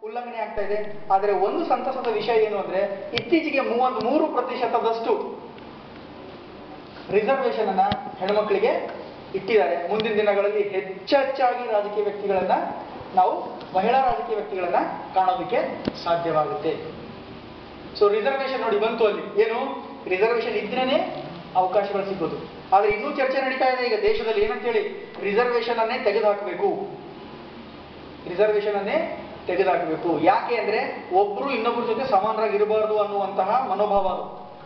ಉಲ್ಲಂಘನೆ ಆಗ್ತಾ ಇದೆ. ಆದರೆ ಒಂದು ಸಂತಸದ ವಿಷಯ ಏನು ಅಂದ್ರೆ, ಇತ್ತೀಚೆಗೆ 33% ರಿಸರ್ವೇಶನ್ ಅನ್ನ ಹೆಣ್ಮಕ್ಳಿಗೆ ಇಟ್ಟಿದ್ದಾರೆ. ಮುಂದಿನ ದಿನಗಳಲ್ಲಿ ಹೆಚ್ಚಾಗಿ ರಾಜಕೀಯ ವ್ಯಕ್ತಿಗಳನ್ನ ನಾವು ಮಹಿಳಾ ರಾಜಕೀಯ ವ್ಯಕ್ತಿಗಳನ್ನ ಕಾಣೋದಕ್ಕೆ ಸಾಧ್ಯವಾಗುತ್ತೆ. ಸೊ ರಿಸರ್ವೇಶನ್ ನೋಡಿ ಬಂತು, ಅಲ್ಲಿ ಏನು ರಿಸರ್ವೇಶನ್ ಇದ್ರೇನೆ ಅವಕಾಶಗಳು ಸಿಗೋದು. ಆದ್ರೆ ಇನ್ನೂ ಚರ್ಚೆ ನಡೀತಾ ಇದೆ ಈಗ ದೇಶದಲ್ಲಿ, ಏನಂತೇಳಿ ರಿಸರ್ವೇಶನ್ ಅನ್ನೇ ತೆಗೆದುಹಾಕಬೇಕು. ರಿಸರ್ವೇಶನ್ ಅನ್ನೇ ತೆಗೆದುಹಾಕಬೇಕು. ಯಾಕೆ ಅಂದ್ರೆ ಒಬ್ರು ಇನ್ನೊಬ್ಬರ ಜೊತೆ ಸಮಾನರಾಗಿ ಇರಬಾರದು ಅನ್ನುವಂತಹ ಮನೋಭಾವ ಅದು.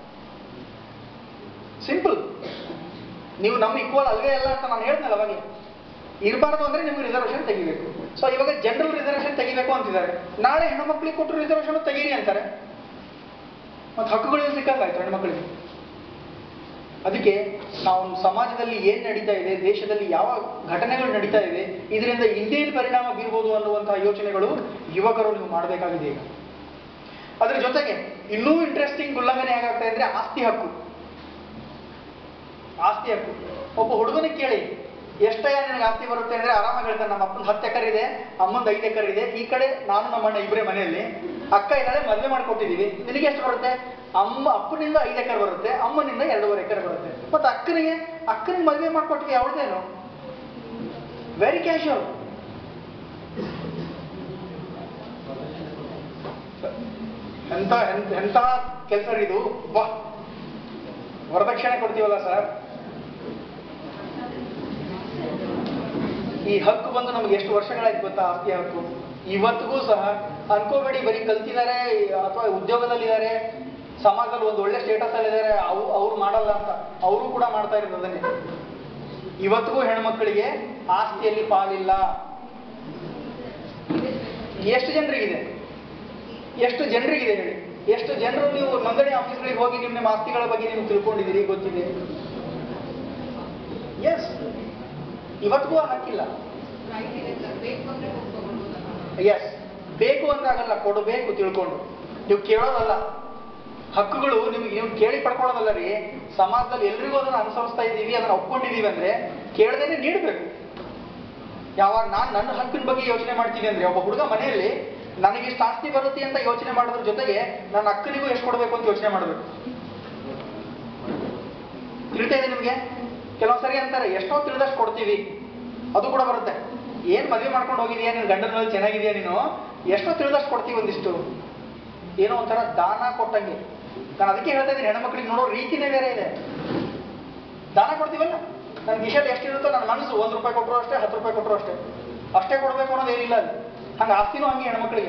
ಸಿಂಪಲ್. ನೀವು ನಮ್ಮ ಈಕ್ವಲ್ ಅಲ್ವೇ ಅಲ್ಲ ಅಂತ ನಾನು ಹೇಳ್ತೇನಲ್ಲ ಅವಾಗ, ಇರಬಾರ್ದು ಅಂದ್ರೆ ನಿಮ್ಗೆ ರಿಸರ್ವೇಶನ್ ತೆಗಿಬೇಕು. ಸೊ ಇವಾಗ ಜನರಲ್ ರಿಸರ್ವೇಶನ್ ತೆಗಿಬೇಕು ಅಂತಿದ್ದಾರೆ, ನಾಳೆ ಹೆಣ್ಮಕ್ಳಿಗೆ ಕೊಟ್ಟರು ರಿಸರ್ವೇಶನ್ ತೆಗೀರಿ ಅಂತಾರೆ. ಮತ್ತೆ ಹಕ್ಕುಗಳು ಸಿಕ್ಕಂಗಾಯ್ತು ಹೆಣ್ಮಕ್ಳಿಗೆ. ಅದಕ್ಕೆ ನಾವು ಸಮಾಜದಲ್ಲಿ ಏನ್ ನಡೀತಾ ಇದೆ, ದೇಶದಲ್ಲಿ ಯಾವ ಘಟನೆಗಳು ನಡೀತಾ ಇದೆ, ಇದರಿಂದ ಇನ್ನೇನು ಪರಿಣಾಮ ಬೀರ್ಬೋದು ಅನ್ನುವಂತಹ ಯೋಚನೆಗಳು ಯುವಕರು ನೀವು ಮಾಡಬೇಕಾಗಿದೆ ಈಗ. ಅದ್ರ ಜೊತೆಗೆ ಇನ್ನೂ ಇಂಟ್ರೆಸ್ಟಿಂಗ್ ಉಲ್ಲಂಘನೆ ಹೇಗಾಗ್ತಾ ಇದ್ರೆ ಆಸ್ತಿ ಹಕ್ಕು. ಆಸ್ತಿ ಹಕ್ಕು. ಒಬ್ಬ ಹುಡುಗನಿಗೆ ಕೇಳಿ, ಎಷ್ಟಯ್ಯ ನಿನಗೆ ಆಸ್ತಿ ಬರುತ್ತೆ ಅಂದ್ರೆ ಆರಾಮಾಗಿ ಹೇಳ್ತಾನೆ, ನಮ್ಮ ಅಪ್ಪನ 10 ಎಕರೆ ಇದೆ, ಅಮ್ಮಂದು 5 ಎಕರೆ ಇದೆ, ಈ ಕಡೆ ನಾನು ನಮ್ಮಣ್ಣ ಇಬ್ಬರೇ ಮನೆಯಲ್ಲಿ, ಅಕ್ಕ ಇದ್ದಾಳೆ, ಮದುವೆ ಮಾಡ್ಕೊಟ್ಟಿದೀವಿ, ನಿನಗೆ ಎಷ್ಟು ಬರುತ್ತೆ? ಅಪ್ಪನಿಂದ 5 ಎಕರೆ ಬರುತ್ತೆ, ಅಮ್ಮನಿಂದ 2.5 ಎಕರೆ ಬರುತ್ತೆ. ಮತ್ತೆ ಅಕ್ಕನಿಗೆ ಮದುವೆ ಮಾಡ್ಕೊಟ್ಟಿವಿ, ಅವಳದೇನು? Very casual. ಎಂತ ಕೆಲಸ ಇದು. ವಾ, ವರದಕ್ಷಿಣೆ ಕೊಡ್ತೀವಲ್ಲ ಸರ್. ಈ ಹಕ್ಕು ಬಂದು ನಮ್ಗೆ ಎಷ್ಟು ವರ್ಷಗಳಾಯ್ತು ಗೊತ್ತಾ? ಆಸ್ತಿ ಹಕ್ಕು ಇವತ್ತಿಗೂ ಸಹ ಅನ್ಕೋಬೇಡಿ ಬರೀ ಕಲ್ತಿದ್ದಾರೆ ಅಥವಾ ಉದ್ಯೋಗದಲ್ಲಿದ್ದಾರೆ, ಸಮಾಜದಲ್ಲಿ ಒಂದು ಒಳ್ಳೆ ಸ್ಟೇಟಸ್ ಅಲ್ಲಿ ಇದ್ದಾರೆ, ಅವ್ರು ಮಾಡಲ್ಲ ಅಂತ. ಅವರು ಕೂಡ ಮಾಡ್ತಾ ಇರೋದು ಅದನ್ನೇ. ಇವತ್ತಿಗೂ ಹೆಣ್ಮಕ್ಳಿಗೆ ಆಸ್ತಿಯಲ್ಲಿ ಪಾಲಿಲ್ಲ. ಎಷ್ಟು ಜನರಿಗಿದೆ ಹೇಳಿ? ಎಷ್ಟು ಜನರು ನೀವು ನೋಂದಣಿ ಆಫೀಸ್ಗಳಿಗೆ ಹೋಗಿ ನಿಮ್ಮ ಆಸ್ತಿಗಳ ಬಗ್ಗೆ ನೀವು ತಿಳ್ಕೊಂಡಿದ್ದೀರಿ, ಗೊತ್ತಿದೆ? ಎಸ್, ಇವತ್ತಿಗೂ ಆ ಹಕ್ಕಿಲ್ಲ. ಎಸ್, ಬೇಕು ಅಂತಾಗಲ್ಲ, ಕೊಡಬೇಕು ತಿಳ್ಕೊಂಡು. ನೀವು ಕೇಳೋದಲ್ಲ, ಹಕ್ಕುಗಳು ನೀವು ಕೇಳಿ ಪಡ್ಕೊಳ್ಳೋದಲ್ಲ ರೀ. ಸಮಾಜದಲ್ಲಿ ಎಲ್ರಿಗೂ ಅದನ್ನ ಅನುಸರಿಸ್ತಾ ಇದ್ದೀವಿ, ಅದನ್ನ ಒಪ್ಕೊಂಡಿದೀವಿ ಅಂದ್ರೆ ಕೇಳದೇನೆ ನೀಡಬೇಕು. ಯಾವಾಗ ನಾನು ನನ್ನ ಹಕ್ಕಿನ ಬಗ್ಗೆ ಯೋಚನೆ ಮಾಡ್ತೀನಿ ಅಂದ್ರೆ, ಒಬ್ಬ ಹುಡುಗ ಮನೆಯಲ್ಲಿ ನನಗೆ ಇಷ್ಟು ಆಸ್ತಿ ಬರುತ್ತೆ ಅಂತ ಯೋಚನೆ ಮಾಡೋದ್ರ ಜೊತೆಗೆ ನನ್ನ ಅಕ್ಕನಿಗೂ ಎಷ್ಟು ಕೊಡಬೇಕು ಅಂತ ಯೋಚನೆ ಮಾಡಬೇಕು. ತಿಳಿತಾ ಇದೆ ನಿಮ್ಗೆ? ಕೆಲವೊಂದ್ಸರಿ ಅಂತಾರೆ ಎಷ್ಟೋ ತಿಳಿದಷ್ಟು ಕೊಡ್ತೀವಿ, ಅದು ಕೂಡ ಬರುತ್ತೆ. ಏನ್ ಮದುವೆ ಮಾಡ್ಕೊಂಡು ಹೋಗಿದೀಯಾ, ನಿನ್ ಗಂಡನ ಮೇಲೆ ಚೆನ್ನಾಗಿದೆಯಾ, ನೀನು ಎಷ್ಟೋ ತಿಳಿದಷ್ಟು ಕೊಡ್ತೀವಿ. ಒಂದಿಷ್ಟು ಏನೋ ಒಂಥರ ದಾನ ಕೊಟ್ಟಂಗೆ. ನಾನು ಅದಕ್ಕೆ ಹೇಳ್ತಾ ಇದ್ದೀನಿ, ಹೆಣ್ಮಕ್ಳಿಗೆ ನೋಡೋ ರೀತಿನೇ ಬೇರೆ ಇದೆ. ದಾನ ಕೊಡ್ತೀವಲ್ಲ, ನನ್ನ ಗಿಶಲ್ಲಿ ಎಷ್ಟಿರುತ್ತೋ ನನ್ನ ಮನಸ್ಸು 1 ರೂಪಾಯಿ ಕೊಟ್ಟರು ಅಷ್ಟೇ, 10 ರೂಪಾಯಿ ಕೊಟ್ಟರು ಅಷ್ಟೇ ಕೊಡಬೇಕು ಅನ್ನೋದು ಏನಿಲ್ಲ ಅಲ್ಲಿ. ಹಂಗೆ ಆಸ್ತಿನೂ ಹಂಗೆ ಹೆಣ್ಮಕ್ಳಿಗೆ.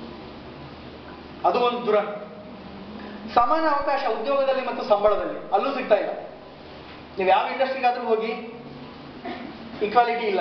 ಅದು ಒಂದು ದುರಂತ. ಸಮಾನ ಅವಕಾಶ ಉದ್ಯೋಗದಲ್ಲಿ ಮತ್ತು ಸಂಬಳದಲ್ಲಿ ಅಲ್ಲೂ ಸಿಗ್ತಾ ಇಲ್ಲ. ನೀವು ಯಾವ ಇಂಡಸ್ಟ್ರಿಗಾದ್ರೂ ಹೋಗಿ ಈಕ್ವಾಲಿಟಿ ಇಲ್ಲ.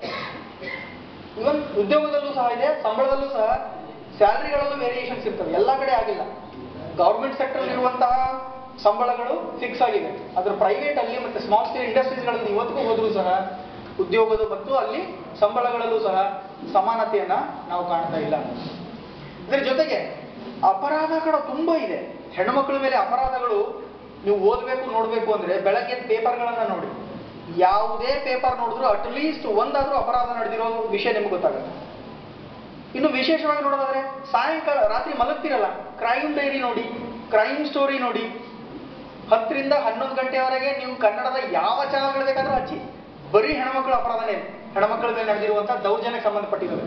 ಇವನ್ ಉದ್ಯೋಗದಲ್ಲೂ ಸಹ ಇದೆ, ಸಂಬಳದಲ್ಲೂ ಸಹ ಸ್ಯಾಲರಿಗಳಲ್ಲೂ ವೇರಿಯೇಷನ್ಸ್ ಇರ್ತವೆ. ಎಲ್ಲ ಕಡೆ ಆಗಿಲ್ಲ. ಗೌರ್ಮೆಂಟ್ ಸೆಕ್ಟರ್ ಇರುವಂತಹ ಸಂಬಳಗಳು ಫಿಕ್ಸ್ ಆಗಿದೆ. ಅದ್ರ ಪ್ರೈವೇಟ್ ಅಲ್ಲಿ ಮತ್ತೆ ಸ್ಮಾಲ್ ಸ್ಕೇಲ್ ಇಂಡಸ್ಟ್ರೀಸ್ಗಳಲ್ಲಿ ಇವತ್ತಿಗೂ ಹೋದ್ರೂ ಸಹ ಉದ್ಯೋಗದ ಮತ್ತು ಅಲ್ಲಿ ಸಂಬಳಗಳಲ್ಲೂ ಸಹ ಸಮಾನತೆಯನ್ನ ನಾವು ಕಾಣ್ತಾ ಇಲ್ಲ. ಇದರ ಜೊತೆಗೆ ಅಪರಾಧಗಳು ತುಂಬಾ ಇದೆ. ಹೆಣ್ಣುಮಕ್ಕಳ ಮೇಲೆ ಅಪರಾಧಗಳು ನೀವು ಓದಬೇಕು ನೋಡ್ಬೇಕು ಅಂದ್ರೆ ಬೆಳಗ್ಗೆ ಪೇಪರ್ಗಳನ್ನ ನೋಡಿ. ಯಾವುದೇ ಪೇಪರ್ ನೋಡಿದ್ರು ಅಟ್ಲೀಸ್ಟ್ ಒಂದಾದ್ರೂ ಅಪರಾಧ ನಡೆದಿರೋ ವಿಷಯ ನಿಮ್ಗೆ ಗೊತ್ತಾಗುತ್ತೆ. ಇನ್ನು ವಿಶೇಷವಾಗಿ ನೋಡೋದಾದ್ರೆ ಸಾಯಂಕಾಲ ರಾತ್ರಿ ಮಲಗ್ತಿರಲ್ಲ, ಕ್ರೈಮ್ ಡೈರಿ ನೋಡಿ, ಕ್ರೈಮ್ ಸ್ಟೋರಿ ನೋಡಿ. 10 ರಿಂದ 11 ಗಂಟೆವರೆಗೆ ನೀವು ಕನ್ನಡದ ಯಾವ ಚಾನಲ್ಗಳು ಬೇಕಾದ್ರೂ ಹಚ್ಚಿ, ಬರೀ ಹೆಣ್ಮಕ್ಳ ಅಪರಾಧನೇ, ಹೆಣ್ಮಕ್ಳ ಮೇಲೆ ನಡೆದಿರುವಂತಹ ದೌರ್ಜನ್ಯಕ್ಕೆ ಸಂಬಂಧಪಟ್ಟಿದ್ದಾರೆ.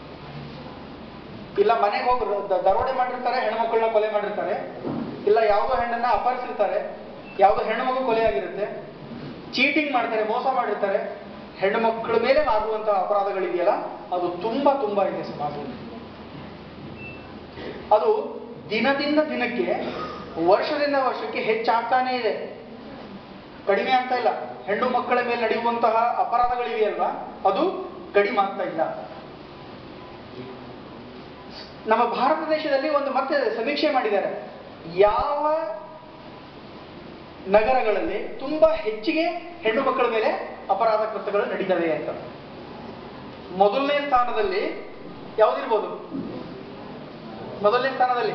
ಇಲ್ಲ ಮನೆಗೆ ಹೋಗಿ ದರೋಡೆ ಮಾಡಿರ್ತಾರೆ, ಹೆಣ್ಮಕ್ಳನ್ನ ಕೊಲೆ ಮಾಡಿರ್ತಾರೆ, ಇಲ್ಲ ಯಾವುದೋ ಹೆಣ್ಣನ್ನ ಅಪಹರಿಸಿರ್ತಾರೆ, ಯಾವುದೋ ಹೆಣ್ಣುಮಗು ಕೊಲೆ ಆಗಿರುತ್ತೆ, ಚೀಟಿಂಗ್ ಮಾಡ್ತಾರೆ, ಮೋಸ ಮಾಡಿರ್ತಾರೆ. ಹೆಣ್ಣು ಮಕ್ಕಳ ಮೇಲೆ ಆಗುವಂತಹ ಅಪರಾಧಗಳಿದೆಯಲ್ಲ, ಅದು ತುಂಬಾ ತುಂಬಾ ಇದೆ ಸಮಾಜದಲ್ಲಿ. ಅದು ದಿನದಿಂದ ದಿನಕ್ಕೆ, ವರ್ಷದಿಂದ ವರ್ಷಕ್ಕೆ ಹೆಚ್ಚಾಗ್ತಾನೇ ಇದೆ, ಕಡಿಮೆ ಆಗ್ತಾ ಇಲ್ಲ. ಹೆಣ್ಣು ಮಕ್ಕಳ ಮೇಲೆ ನಡೆಯುವಂತಹ ಅಪರಾಧಗಳಿವೆಯಲ್ವಾ, ಅದು ಕಡಿಮೆ ಆಗ್ತಾ ಇಲ್ಲ. ನಮ್ಮ ಭಾರತ ದೇಶದಲ್ಲಿ ಒಂದು ಮತ್ತೆ ಸಮೀಕ್ಷೆ ಮಾಡಿದ್ದಾರೆ, ಯಾವ ನಗರಗಳಲ್ಲಿ ತುಂಬಾ ಹೆಚ್ಚಿಗೆ ಹೆಣ್ಣು ಮಕ್ಕಳ ಮೇಲೆ ಅಪರಾಧ ಕೃತ್ಯಗಳು ನಡೀತವೆ ಅಂತ. ಮೊದಲನೇ ಸ್ಥಾನದಲ್ಲಿ ಯಾವುದಿರ್ಬೋದು? ಮೊದಲನೇ ಸ್ಥಾನದಲ್ಲಿ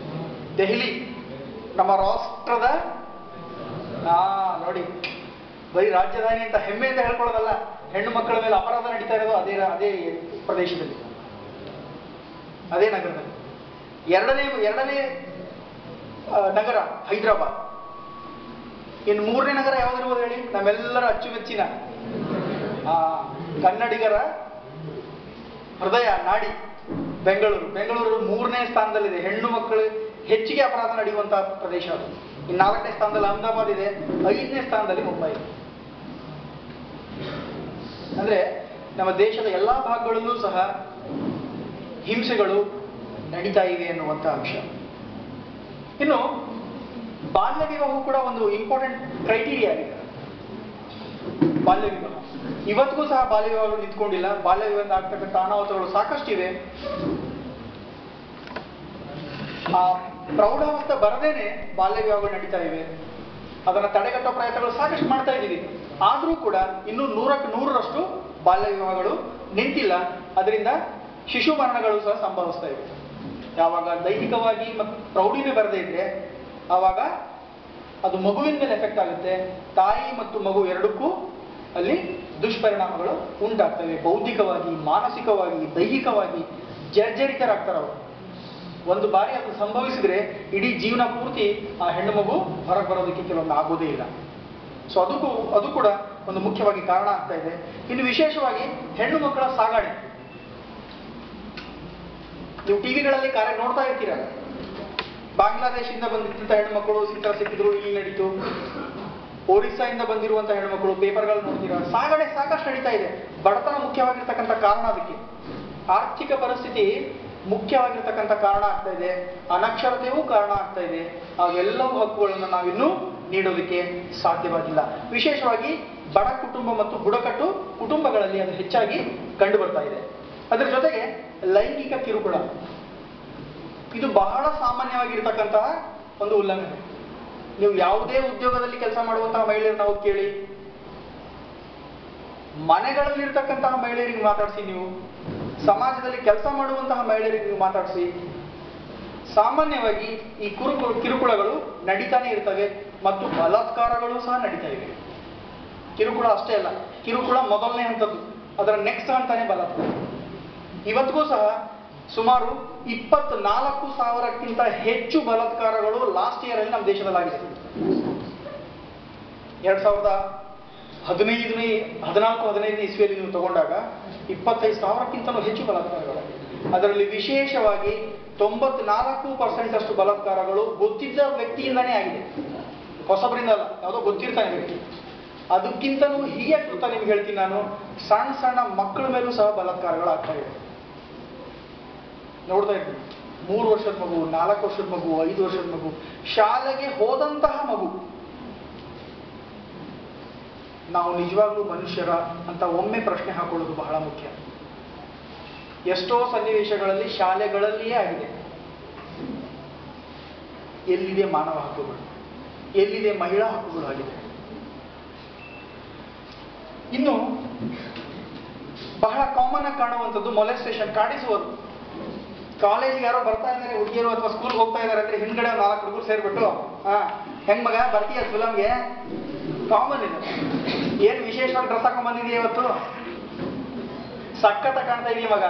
ದೆಹಲಿ ನಮ್ಮ ರಾಷ್ಟ್ರದ ನೋಡಿ ಬರೀ ರಾಜಧಾನಿ ಅಂತ ಹೆಮ್ಮೆಯಿಂದ ಹೇಳ್ಕೊಳ್ಳೋದಲ್ಲ, ಹೆಣ್ಣು ಮಕ್ಕಳ ಮೇಲೆ ಅಪರಾಧ ನಡೀತಾ ಇರೋದು ಅದೇ ಪ್ರದೇಶದಲ್ಲಿ, ಅದೇ ನಗರದಲ್ಲಿ. ಎರಡನೇ ನಗರ ಹೈದರಾಬಾದ್. ಇನ್ನು ಮೂರನೇ ನಗರ ಯಾವ್ದಿರ್ಬೋದು ಹೇಳಿ? ನಮ್ಮೆಲ್ಲರ ಅಚ್ಚುಮೆಚ್ಚಿನ ಕನ್ನಡಿಗರ ಹೃದಯ ನಾಡಿ ಬೆಂಗಳೂರು ಮೂರನೇ ಸ್ಥಾನದಲ್ಲಿದೆ. ಹೆಣ್ಣು ಮಕ್ಕಳು ಹೆಚ್ಚಿಗೆ ಅಪರಾಧ ನಡೆಯುವಂತಹ ಪ್ರದೇಶ ಅದು. ಇನ್ನು 4ನೇ ಸ್ಥಾನದಲ್ಲಿ ಅಹಮದಾಬಾದ್ ಇದೆ, 5ನೇ ಸ್ಥಾನದಲ್ಲಿ ಮುಂಬೈ ಇದೆ. ಅಂದ್ರೆ ನಮ್ಮ ದೇಶದ ಎಲ್ಲಾ ಭಾಗಗಳಲ್ಲೂ ಸಹ ಹಿಂಸೆಗಳು ನಡೀತಾ ಇವೆ ಅನ್ನುವಂಥ ಅಂಶ. ಇನ್ನು ಬಾಲ್ಯ ವಿವಾಹ ಕೂಡ ಒಂದು ಇಂಪಾರ್ಟೆಂಟ್ ಕ್ರೈಟೀರಿಯಾ ಆಗಿದೆ. ಬಾಲ್ಯ ವಿವಾಹ ಇವತ್ತಿಗೂ ಸಹ ಬಾಲ್ಯ ವಿವಾಹಗಳು ನಿಂತ್ಕೊಂಡಿಲ್ಲ. ಬಾಲ್ಯ ವಿವಾಹ ಆಗ್ತಕ್ಕಂಥ ಅನಾಹುತಗಳು ಸಾಕಷ್ಟಿವೆ. ಆ ಪ್ರೌಢಾವಸ್ಥೆ ಬರದೇನೆ ಬಾಲ್ಯ ವಿವಾಹಗಳು ನಡೀತಾ ಇವೆ. ಅದನ್ನ ತಡೆಗಟ್ಟುವ ಪ್ರಯತ್ನಗಳು ಸಾಕಷ್ಟು ಮಾಡ್ತಾ ಇದ್ದೀವಿ. ಆದ್ರೂ ಕೂಡ ಇನ್ನೂ 100ಕ್ಕೆ 100ರಷ್ಟು ಬಾಲ್ಯ ವಿವಾಹಗಳು ನಿಂತಿಲ್ಲ. ಅದರಿಂದ ಶಿಶು ಮರಣಗಳು ಸಹ ಸಂಭವಿಸ್ತಾ ಇವೆ. ಯಾವಾಗ ದೈಹಿಕವಾಗಿ ಮತ್ತು ಪ್ರೌಢಿಮೆ ಬರದೇ ಇದ್ರೆ ಆವಾಗ ಅದು ಮಗುವಿನ ಮೇಲೆ ಎಫೆಕ್ಟ್ ಆಗುತ್ತೆ. ತಾಯಿ ಮತ್ತು ಮಗು ಎರಡಕ್ಕೂ ಅಲ್ಲಿ ದುಷ್ಪರಿಣಾಮಗಳು ಉಂಟಾಗ್ತವೆ. ಬೌದ್ಧಿಕವಾಗಿ, ಮಾನಸಿಕವಾಗಿ, ದೈಹಿಕವಾಗಿ ಜರ್ಜರಿತರಾಗ್ತಾರೆ ಅವರು. ಒಂದು ಬಾರಿ ಅದು ಸಂಭವಿಸಿದ್ರೆ ಇಡೀ ಜೀವನ ಪೂರ್ತಿ ಆ ಹೆಣ್ಣು ಮಗು ಹೊರಗೆ ಬರೋದಕ್ಕೆ ಕೆಲವೊಂದು ಆಗೋದೇ ಇಲ್ಲ. ಸೊ ಅದು ಕೂಡ ಒಂದು ಮುಖ್ಯವಾಗಿ ಕಾರಣ ಆಗ್ತಾ ಇದೆ. ಇನ್ನು ವಿಶೇಷವಾಗಿ ಹೆಣ್ಣು ಮಕ್ಕಳ ಸಾಗಣೆ. ನೀವು ಟಿವಿಗಳಲ್ಲಿ ಕಾರ್ಯ ನೋಡ್ತಾ ಇರ್ತೀರ. ಬಾಂಗ್ಲಾದೇಶದಿಂದ ಬಂದಿದ್ದಂಥ ಹೆಣ್ಣು ಮಕ್ಕಳು ಸಿಕ್ಕಿದ್ರು, ಇಲ್ಲಿ ನಡೀತು. ಒರಿಸ್ಸಾಯಿಂದ ಬಂದಿರುವಂತ ಹೆಣ್ಮಕ್ಳು ಪೇಪರ್ಗಳು ನೋಡ್ತೀರಾ. ಸಾಗಣೆ ಸಾಕಷ್ಟು ನಡೀತಾ ಇದೆ. ಬಡತನ ಮುಖ್ಯವಾಗಿರ್ತಕ್ಕಂಥ ಕಾರಣ, ಅದಕ್ಕೆ ಆರ್ಥಿಕ ಪರಿಸ್ಥಿತಿ ಮುಖ್ಯವಾಗಿರ್ತಕ್ಕಂಥ ಕಾರಣ ಆಗ್ತಾ ಇದೆ. ಅನಕ್ಷರತೆಯೂ ಕಾರಣ ಆಗ್ತಾ ಇದೆ. ಅವೆಲ್ಲವೂ ಹಕ್ಕುಗಳನ್ನು ನಾವಿನ್ನೂ ನೀಡೋದಕ್ಕೆ ಸಾಧ್ಯವಾಗಿಲ್ಲ. ವಿಶೇಷವಾಗಿ ಬಡ ಕುಟುಂಬ ಮತ್ತು ಬುಡಕಟ್ಟು ಕುಟುಂಬಗಳಲ್ಲಿ ಅದು ಹೆಚ್ಚಾಗಿ ಕಂಡು ಬರ್ತಾ ಇದೆ. ಅದರ ಜೊತೆಗೆ ಲೈಂಗಿಕ ಕಿರುಕುಳ, ಇದು ಬಹಳ ಸಾಮಾನ್ಯವಾಗಿರ್ತಕ್ಕಂತಹ ಒಂದು ಉಲ್ಲಂಘನೆ. ನೀವು ಯಾವುದೇ ಉದ್ಯೋಗದಲ್ಲಿ ಕೆಲಸ ಮಾಡುವಂತಹ ಮಹಿಳೆಯರನ್ನ ನಾವು ಕೇಳಿ, ಮನೆಗಳಲ್ಲಿರ್ತಕ್ಕಂತಹ ಮಹಿಳೆಯರಿಗೆ ಮಾತಾಡಿಸಿ, ನೀವು ಸಮಾಜದಲ್ಲಿ ಕೆಲಸ ಮಾಡುವಂತಹ ಮಹಿಳೆಯರಿಗೆ ನೀವು ಮಾತಾಡಿಸಿ, ಸಾಮಾನ್ಯವಾಗಿ ಈ ಕಿರುಕುಳಗಳು ನಡೀತಾನೆ ಇರ್ತವೆ ಮತ್ತು ಬಲಾತ್ಕಾರಗಳು ಸಹ ನಡೀತಾ ಇವೆ. ಕಿರುಕುಳ ಅಷ್ಟೇ ಅಲ್ಲ, ಕಿರುಕುಳ ಮೊದಲನೇ ಹಂತದ್ದು, ಅದರ ನೆಕ್ಸ್ಟ್ ಹಂತನೇ ಬಲಾತ್ಕಾರ. ಇವತ್ತಿಗೂ ಸಹ ಸುಮಾರು 24,000ಕ್ಕಿಂತ ಹೆಚ್ಚು ಬಲಾತ್ಕಾರಗಳು ಲಾಸ್ಟ್ ಇಯರ್ ಅಲ್ಲಿ ನಮ್ಮ ದೇಶದಲ್ಲಾಗಿದೆ. 2014-15 ಇಸ್ವಿಯಲ್ಲಿ ನೀವು ತಗೊಂಡಾಗ 25,000ಕ್ಕಿಂತಲೂ ಹೆಚ್ಚು ಬಲಾತ್ಕಾರಗಳಾಗಿದೆ. ಅದರಲ್ಲಿ ವಿಶೇಷವಾಗಿ 94% ಅಷ್ಟು ಬಲಾತ್ಕಾರಗಳು ಗೊತ್ತಿದ್ದ ವ್ಯಕ್ತಿಯಿಂದನೇ ಆಗಿದೆ, ಹೊಸಬರಿಂದ ಅಲ್ಲ, ಯಾವುದೋ ಗೊತ್ತಿರ್ತಾನೆ ವ್ಯಕ್ತಿ. ಅದಕ್ಕಿಂತಲೂ ಹೀಗೆ ಕೃತ ನಿಮ್ಗೆ ಹೇಳ್ತೀನಿ ನಾನು, ಸಣ್ಣ ಮಕ್ಕಳ ಮೇಲೂ ಸಹ ಬಲಾತ್ಕಾರಗಳಾಗ್ತಾ ಇದೆ. ನೋಡ್ತಾ ಇರ್ತೀನಿ, 3 ವರ್ಷದ ಮಗು, 4 ವರ್ಷದ ಮಗು, 5 ವರ್ಷದ ಮಗು, ಶಾಲೆಗೆ ಹೋದಂತಹ ಮಗು. ನಾವು ನಿಜವಾಗ್ಲೂ ಮನುಷ್ಯರ ಅಂತ ಒಮ್ಮೆ ಪ್ರಶ್ನೆ ಹಾಕೊಳ್ಳೋದು ಬಹಳ ಮುಖ್ಯ. ಎಷ್ಟೋ ಸನ್ನಿವೇಶಗಳಲ್ಲಿ ಶಾಲೆಗಳಲ್ಲಿಯೇ ಆಗಿದೆ. ಎಲ್ಲಿದೆ ಮಾನವ ಹಕ್ಕುಗಳು, ಎಲ್ಲಿದೆ ಮಹಿಳಾ ಹಕ್ಕುಗಳು ಆಗಿದೆ. ಇನ್ನು ಬಹಳ ಕಾಮನ್ ಆಗಿ ಕಾಣುವಂಥದ್ದು ಮೊಲೆಸ್ಟೇಷನ್, ಕಾಡಿಸುವುದು. ಕಾಲೇಜಿಗೆ ಯಾರೋ ಬರ್ತಾ ಇದ್ದಾರೆ ಹುಡುಗಿಯರು ಅಥವಾ ಸ್ಕೂಲ್ಗೆ ಹೋಗ್ತಾ ಇದ್ದಾರೆ ಅಂದ್ರೆ ಹಿಂದ್ಗಡೆ 4 ಹುಡುಗರು ಸೇರ್ಬಿಟ್ಟು ಹೆಂಗ್ ಮಗ ಬರ್ತೀಯ ಫಿಲಮ್ಗೆ, ಕಾಮನ್ ಇದೆ. ಏನ್ ವಿಶೇಷವಾಗಿ ಡ್ರೆಸ್ ಹಾಕೊಂಡ್ ಬಂದಿದೆಯಾ ಇವತ್ತು, ಸಖತ್ತ ಕಾಣ್ತಾ ಇದೀಯ ಮಗ,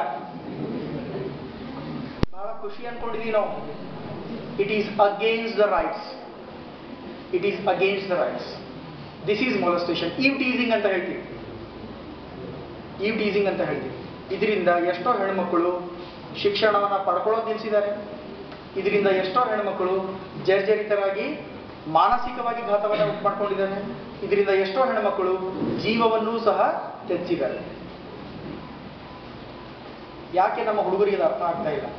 ಬಹಳ ಖುಷಿ ಅನ್ಕೊಂಡಿದೀವಿ ನಾವು. It is against the rights, it is against the rights. This is molestation. Eve teasing ಅಂತ ಹೇಳ್ತೀವಿ, ಈವ್ ಟೀಸಿಂಗ್ ಅಂತ ಹೇಳ್ತೀವಿ. ಇದರಿಂದ ಎಷ್ಟೋ ಹೆಣ್ಮಕ್ಳು ಶಿಕ್ಷಣವನ್ನ ಪಡ್ಕೊಳ್ಳೋದು ನಿಲ್ಲಿಸಿದ್ದಾರೆ. ಇದರಿಂದ ಎಷ್ಟೋ ಹೆಣ್ಮಕ್ಳು ಜರ್ಜರಿತರಾಗಿ ಮಾನಸಿಕವಾಗಿ ಘಾತವನ್ನ ಉಂಟು ಮಾಡ್ಕೊಂಡಿದ್ದಾರೆ. ಇದರಿಂದ ಎಷ್ಟೋ ಹೆಣ್ಮಕ್ಳು ಜೀವವನ್ನೂ ಸಹ ತೆಚ್ಚಿದ್ದಾರೆ. ಯಾಕೆ ನಮ್ಮ ಹುಡುಗರಿಗೆ ಇದು ಅರ್ಥ ಆಗ್ತಾ ಇಲ್ಲ?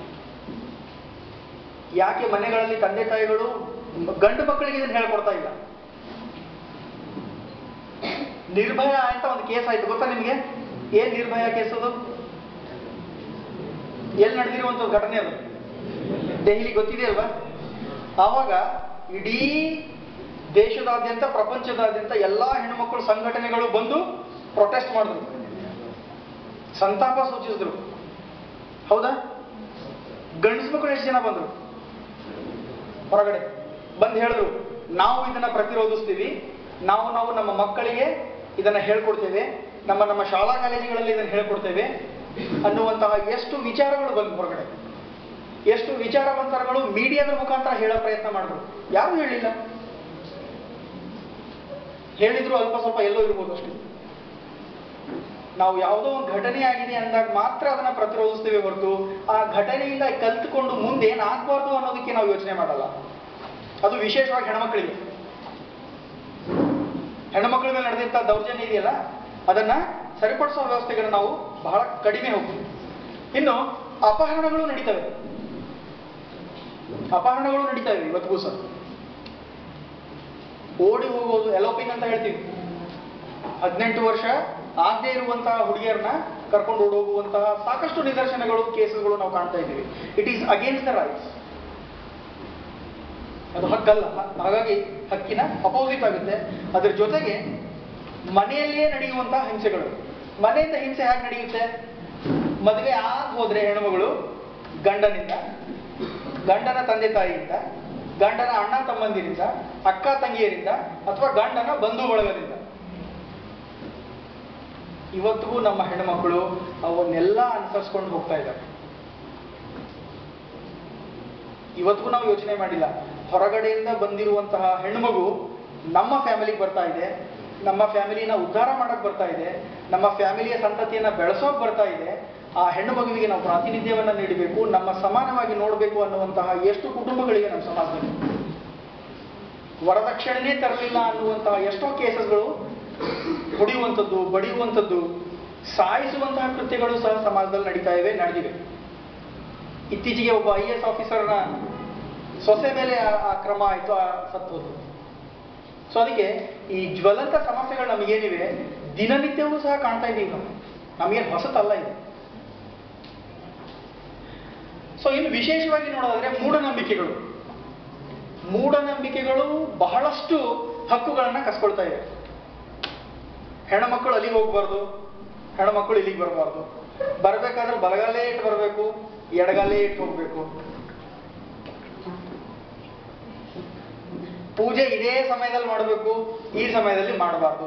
ಯಾಕೆ ಮನೆಗಳಲ್ಲಿ ತಂದೆ ತಾಯಿಗಳು ಗಂಡು ಮಕ್ಕಳಿಗೆ ಇದನ್ನು ಹೇಳ್ಕೊಡ್ತಾ ಇಲ್ಲ? ನಿರ್ಭಯ ಅಂತ ಒಂದು ಕೇಸ್ ಆಯ್ತು, ಗೊತ್ತಾ ನಿಮಗೆ? ಏನ್ ನಿರ್ಭಯ ಕೇಸ್ ಅದು? ಎಲ್ಲಿ ನಡೆದಿರುವಂತ ಘಟನೆ ಅದು? ದೆಹಲಿ, ಗೊತ್ತಿದೆ ಅಲ್ವಾ? ಆವಾಗ ಇಡೀ ದೇಶದಾದ್ಯಂತ, ಪ್ರಪಂಚದಾದ್ಯಂತ ಎಲ್ಲಾ ಹೆಣ್ಣುಮಕ್ಕಳು ಸಂಘಟನೆಗಳು ಬಂದು ಪ್ರೊಟೆಸ್ಟ್ ಮಾಡಿದ್ರು, ಸಂತಾಪ ಸೂಚಿಸಿದ್ರು. ಹೌದಾ? ಗಂಡಸು ಮಕ್ಕಳು ಎಷ್ಟು ಜನ ಬಂದ್ರು ಹೊರಗಡೆ ಬಂದು ಹೇಳಿದ್ರು, ನಾವು ಇದನ್ನ ಪ್ರತಿರೋಧಿಸ್ತೀವಿ, ನಾವು ನಮ್ಮ ಮಕ್ಕಳಿಗೆ ಇದನ್ನ ಹೇಳ್ಕೊಡ್ತೇವೆ, ನಮ್ಮ ಶಾಲಾ ಕಾಲೇಜುಗಳಲ್ಲಿ ಇದನ್ನು ಹೇಳ್ಕೊಡ್ತೇವೆ ಅನ್ನುವಂತಹ ಎಷ್ಟು ವಿಚಾರಗಳು ಬಂದು ಹೊರಗಡೆ, ಎಷ್ಟು ವಿಚಾರವಂತರುಗಳು ಮೀಡಿಯಾದ ಮುಖಾಂತರ ಹೇಳೋ ಪ್ರಯತ್ನ ಮಾಡಿದ್ರು. ಯಾರು ಹೇಳಿಲ್ಲ, ಹೇಳಿದ್ರು ಅಲ್ಪ ಸ್ವಲ್ಪ ಎಲ್ಲೋ ಇರ್ಬೋದು ಅಷ್ಟೇ. ನಾವು ಯಾವುದೋ ಒಂದು ಘಟನೆ ಆಗಿದೆ ಅಂದಾಗ ಮಾತ್ರ ಅದನ್ನ ಪ್ರತಿರೋಧಿಸ್ತೇವೆ ಹೊರತು ಆ ಘಟನೆಯಿಂದ ಕಲ್ತುಕೊಂಡು ಮುಂದೆ ಏನಾಗಬಾರ್ದು ಅನ್ನೋದಕ್ಕೆ ನಾವು ಯೋಚನೆ ಮಾಡಲ್ಲ. ಅದು ವಿಶೇಷವಾಗಿ ಹೆಣ್ಮಕ್ಳಿಗೆ, ಹೆಣ್ಮಕ್ಳ ಮೇಲೆ ನಡೆದಂತ ದೌರ್ಜನ್ಯ ಇದೆಯಲ್ಲ, ಅದನ್ನ ಸರಿಪಡಿಸುವ ವ್ಯವಸ್ಥೆಗಳನ್ನ ನಾವು ಬಹಳ ಕಡಿಮೆ ಹೋಗ್ತೀವಿ. ಇನ್ನು ಅಪಹರಣಗಳು ನಡೀತವೆ, ಇವತ್ತಿಗೂ ಸಹ. ಓಡಿ ಹೋಗೋದು, ಎಲೋಪಿಂಗ್ ಅಂತ ಹೇಳ್ತೀವಿ. 18 ವರ್ಷ ಆಗದೆ ಇರುವಂತಹ ಹುಡುಗಿಯರನ್ನ ಕರ್ಕೊಂಡು ಓಡೋಗುವಂತಹ ಸಾಕಷ್ಟು ನಿದರ್ಶನಗಳು, ಕೇಸುಗಳು ನಾವು ಕಾಣ್ತಾ ಇದ್ದೀವಿ. It is against the rights. ಅದು ಹಕ್ಕಲ್ಲ. ಹಾಗಾಗಿ ಹಕ್ಕಿನ ಅಪೋಸಿಟ್ ಆಗುತ್ತೆ. ಅದರ ಜೊತೆಗೆ ಮನೆಯಲ್ಲಿಯೇ ನಡೆಯುವಂತಹ ಹಿಂಸೆಗಳು. ಮನೆಯಿಂದ ಹಿಂಸೆ ಹೇಗೆ ನಡೆಯುತ್ತೆ? ಮದುವೆ ಆಗ ಹೋದ್ರೆ ಹೆಣ್ಮಗಳು ಗಂಡನಿಂದ, ಗಂಡನ ತಂದೆ ತಾಯಿಯಿಂದ, ಗಂಡನ ಅಣ್ಣ ತಮ್ಮಂದಿರಿಂದ, ಅಕ್ಕ ತಂಗಿಯರಿಂದ, ಅಥವಾ ಗಂಡನ ಬಂಧು ಬಳಗದಿಂದ. ಇವತ್ತಿಗೂ ನಮ್ಮ ಹೆಣ್ಮಕ್ಳು ಅವನ್ನೆಲ್ಲ ಅನುಸರಿಸ್ಕೊಂಡು ಹೋಗ್ತಾ ಇದ್ದಾರೆ. ಇವತ್ತಿಗೂ ನಾವು ಯೋಚನೆ ಮಾಡಿಲ್ಲ, ಹೊರಗಡೆಯಿಂದ ಬಂದಿರುವಂತಹ ಹೆಣ್ಮಗು ನಮ್ಮ ಫ್ಯಾಮಿಲಿಗೆ ಬರ್ತಾ ಇದೆ, ನಮ್ಮ ಫ್ಯಾಮಿಲಿನ ಉದ್ಧಾರ ಮಾಡಕ್ ಬರ್ತಾ ಇದೆ, ನಮ್ಮ ಫ್ಯಾಮಿಲಿಯ ಸಂತತಿಯನ್ನ ಬೆಳೆಸೋಕ್ ಬರ್ತಾ ಇದೆ. ಆ ಹೆಣ್ಣು ಮಗುವಿಗೆ ನಾವು ಪ್ರಾತಿನಿಧ್ಯವನ್ನ ನೀಡಬೇಕು, ನಮ್ಮ ಸಮಾನವಾಗಿ ನೋಡಬೇಕು ಅನ್ನುವಂತಹ ಎಷ್ಟು ಕುಟುಂಬಗಳಿವೆ ನಮ್ಮ ಸಮಾಜದಲ್ಲಿ. ವರದಕ್ಷಿಣೆನೇ ತರಲಿಲ್ಲ ಅನ್ನುವಂತಹ ಎಷ್ಟೋ ಕೇಸಸ್ಗಳು, ಹೊಡೆಯುವಂಥದ್ದು, ಬಡಿಯುವಂಥದ್ದು, ಸಾಯಿಸುವಂತಹ ಕೃತ್ಯಗಳು ಸಹ ಸಮಾಜದಲ್ಲಿ ನಡೀತಾ ಇವೆ, ನಡೆದಿವೆ. ಇತ್ತೀಚೆಗೆ ಒಬ್ಬ IAS ಆಫೀಸರ್ನ ಸೊಸೆ ಮೇಲೆ ಆ ಕ್ರಮ ಆಯಿತು, ಸತ್ತೋದು. ಸೊ ಅದಕ್ಕೆ ಈ ಜ್ವಲಂತ ಸಮಸ್ಯೆಗಳು ನಮಗೇನಿವೆ ದಿನನಿತ್ಯವೂ ಸಹ ಕಾಣ್ತಾ ಇದ್ದೀವಿ ನಾವು, ನಮಗೇನು ಹೊಸತಲ್ಲ ಇದು. ಸೊ ಇನ್ನು ವಿಶೇಷವಾಗಿ ನೋಡೋದಾದ್ರೆ ಮೂಢನಂಬಿಕೆಗಳು ಬಹಳಷ್ಟು ಹಕ್ಕುಗಳನ್ನ ಕಸ್ಕೊಳ್ತಾ ಇವೆ. ಹೆಣ್ಮಕ್ಳು ಅಲ್ಲಿಗೆ ಹೋಗ್ಬಾರ್ದು, ಹೆಣ್ಮಕ್ಳು ಇಲ್ಲಿಗೆ ಬರಬಾರ್ದು, ಬರ್ಬೇಕಾದ್ರೆ ಬಲಗಾಲೇ ಇಟ್ಟು ಬರಬೇಕು, ಎಡಗಾಲೇ ಇಟ್ಟು ಹೋಗ್ಬೇಕು, ಪೂಜೆ ಇದೇ ಸಮಯದಲ್ಲಿ ಮಾಡಬೇಕು, ಈ ಸಮಯದಲ್ಲಿ ಮಾಡಬಾರ್ದು,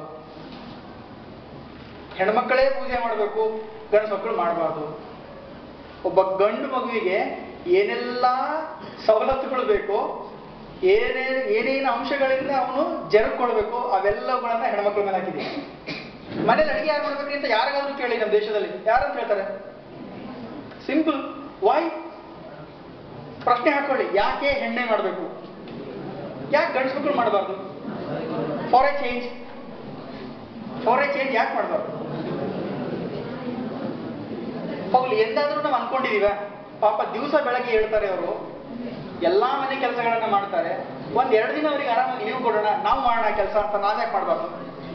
ಹೆಣ್ಮಕ್ಕಳೇ ಪೂಜೆ ಮಾಡಬೇಕು, ಗಂಡು ಮಕ್ಕಳು ಮಾಡಬಾರ್ದು. ಒಬ್ಬ ಗಂಡು ಮಗುವಿಗೆ ಏನೆಲ್ಲ ಸವಲತ್ತುಗಳು ಬೇಕೋ, ಏನೇನು ಅಂಶಗಳಿಂದ ಅವನು ಜರುಗಿಕೊಳ್ಬೇಕು, ಅವೆಲ್ಲವುಗಳನ್ನ ಹೆಣ್ಮಕ್ಳ ಮೇಲೆ ಹಾಕಿದೆ. ಮನೇಲಿ ಅಡಿಗೆ ಯಾರು ಮಾಡ್ಬೇಕ್ರಿ ಅಂತ ಯಾರಿಗಾದ್ರೂ ಕೇಳಿ ನಮ್ಮ ದೇಶದಲ್ಲಿ ಯಾರಂತ ಹೇಳ್ತಾರೆ? ಸಿಂಪಲ್. ವೈ? ಪ್ರಶ್ನೆ ಹಾಕೊಳ್ಳಿ, ಯಾಕೆ ಹೆಣ್ಣೆ ಮಾಡಬೇಕು, ಯಾಕೆ ಗಂಡ್ಸ್ ಮಕ್ಕಳು ಮಾಡಬಾರ್ದು? ಫಾರ್ ಎ ಚೇಂಜ್ ಯಾಕೆ ಮಾಡಬಾರ್ದು? ಹೋಗ್ಲಿ, ಎಂದಾದ್ರೂ ನಾವು ಅನ್ಕೊಂಡಿದೀವ? ಪಾಪ ದಿವಸ ಬೆಳಗ್ಗೆ ಹೇಳ್ತಾರೆ ಅವರು, ಎಲ್ಲಾ ಮನೆ ಕೆಲಸಗಳನ್ನ ಮಾಡ್ತಾರೆ, 1-2 ದಿನ ಅವರಿಗೆ ಆರಾಮಾಗಿ ಲೀವ್ ಕೊಡೋಣ, ನಾವು ಮಾಡೋಣ ಕೆಲಸ ಅಂತ ನಾವ್ಯಾಕೆ ಮಾಡಬಾರ್ದು?